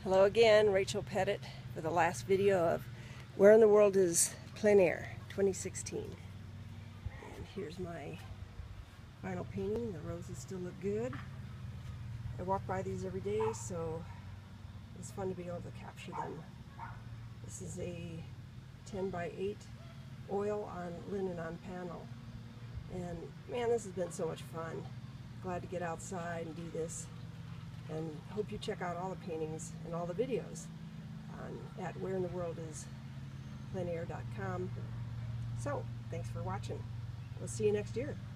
Hello again, Rachel Petitt for the last video of Where in the World is Plein Air 2016. And here's my final painting. The roses still look good. I walk by these every day, so it's fun to be able to capture them. This is a 10 by 8 oil on linen on panel. And man, this has been so much fun. Glad to get outside and do this. And hope you check out all the paintings and all the videos at whereintheworldispleinair.com. So, thanks for watching. We'll see you next year.